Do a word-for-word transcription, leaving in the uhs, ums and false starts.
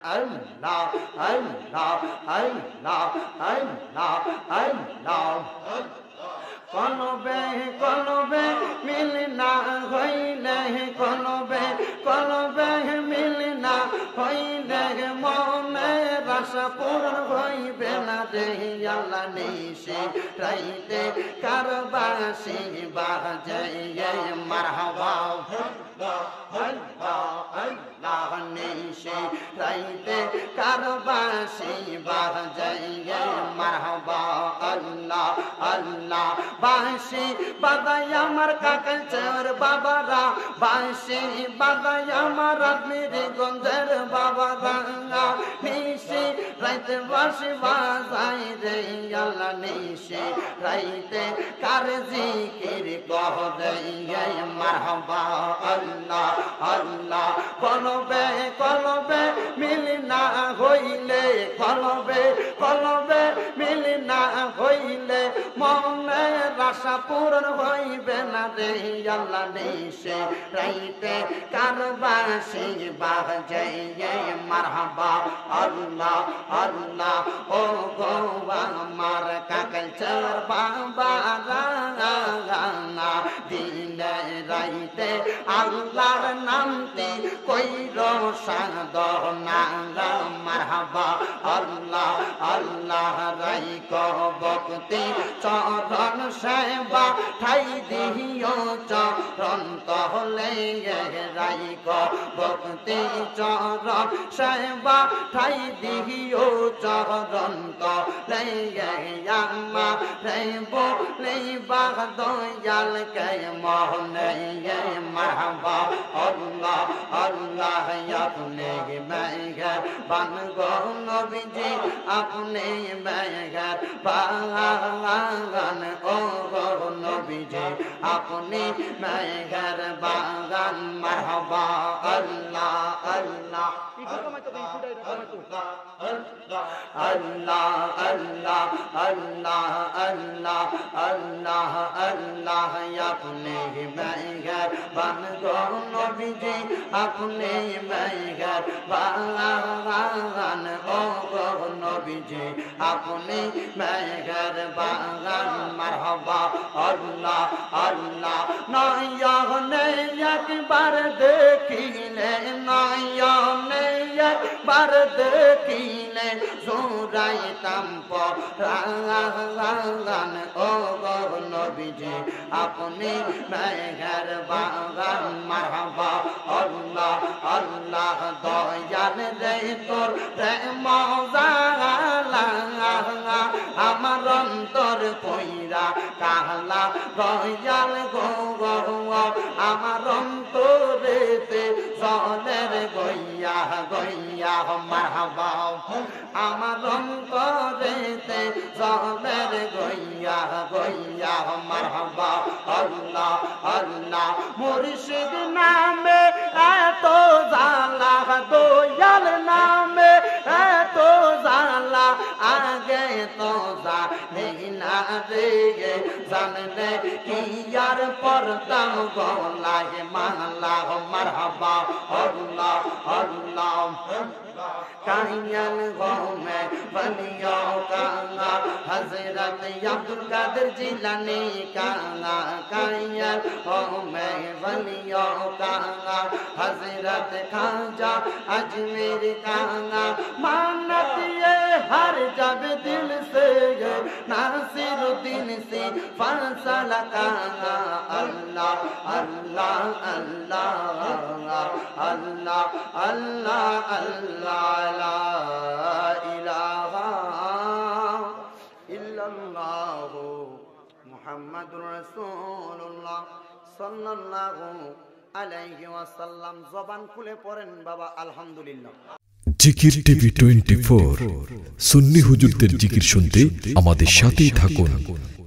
Allah, Allah, Allah, Allah, Allah. কলবে কলবে মিল না হইলে কলবে কলবে মিল না হইলে মনে আশা পূরণ হইবে না রে আল্লাহ নিশি রাইতে কারবাসি বাজে মারহাবা আল্লাহ আল্লাহ নিশি রাইতে কারবাসি বাজে মারহাবা আল্লাহ আল্লাহ বাঁশি বাজাই আমার কাকার চের বাবারা বাঁশি বাজাই আমার আদমির গঞ্জের বাবারা নিশি রাইতে বাঁশি বাজাই রে আল্লাহ নিশি রাইতে কার জিকির কহ রে মারহাবা আল্লাহ আল্লাহ কলবে কলবে মিল না হইলে কলবে কলবে মিল না হইলে মনে আশা পূরণ হইবে না রে আল্লাহ নিশে রাইতে কারবাসি বাজে মারহাবা আল্লাহ আল্লাহ ও গো আমার কাকাল চর বাবা রাঙা দিনে রাইতে আল্লাহর নামটি কইর সাধনা মারহাবা আল্লাহ আল্লাহ রাইক ভক্তি চরণ সেবা ঠাই দিও চরণ তহলে রাইক ভক্তি চরণ সেবা ঠাই দিও চরণ তহলে আমা রে বলে বাগ দয়াল কে মোহনে মারহাবা আল্লাহ আল্লাহ আপনি মেঘর বান গো নবীজি আপনি মেঘর বাগান ও গো নবীজি আপনি মেঘর বাগান মারহাবা আল্লাহ আল্লাহ আল্লাহ আল্লাহ আল্লাহ আল্লাহ আল্লাহ আল্লাহ আপনি মেঘর বান গো নবীজি আপনি মেঘর বাগান ও গো নবীজি আপনি মেঘর বাগান মারহাবা আল্লাহ আল্লাহ নয়নে একবার দেখিলে নয়নে একবার দেখিলে জোরাইতাম পরাগান ও গো নবীজি আপনি মেঘর বাগান মারহাবা আল্লাহ আল্লাহ দয়াল রে তোর প্রেম জালা আমার অন্তর পইরা কাহলা দয়াল গো গো আমার অন্তরেতে জলের গইয়া গইয়া মারহাবা আমার অন্তরেতে জলের গইয়া গইয়া মারহাবা আল্লাহ আল্লাহ মুর্শিদ নামে এত জালা দয়াল নামে এত জালা আগে তো জানি না রে জানলে কি আর পরতাম গলায় মালা মারহাবা আল্লাহ আল্লাহ কাইয়াল গোমে বলিও কাঙ্গা হযরত আব্দুল কাদের জিলানী কাঙ্গা কাইয়াল গোমে বলিও কাঙ্গা হযরত খাজা अजमेर कांगा मानत ये हर जब दिल से नासिरुद्दीन से फैसला कांगा अल्लाह अल्लाह अल्लाह अल्लाह अल्लाह अल्लाह ला इलाहा इल्लल्लाह मुहम्मदुर रसूलुल्लाह सल्लल्लाहु আলাইহি ওয়াসাল্লাম জবান খুলে পড়েন বাবা আলহামদুলিল্লাহ। জিকির টিভি টোয়েন্টি ফোর সুন্নি হুজুরদের জিকির শুনতে আমাদের সাথেই থাকুন।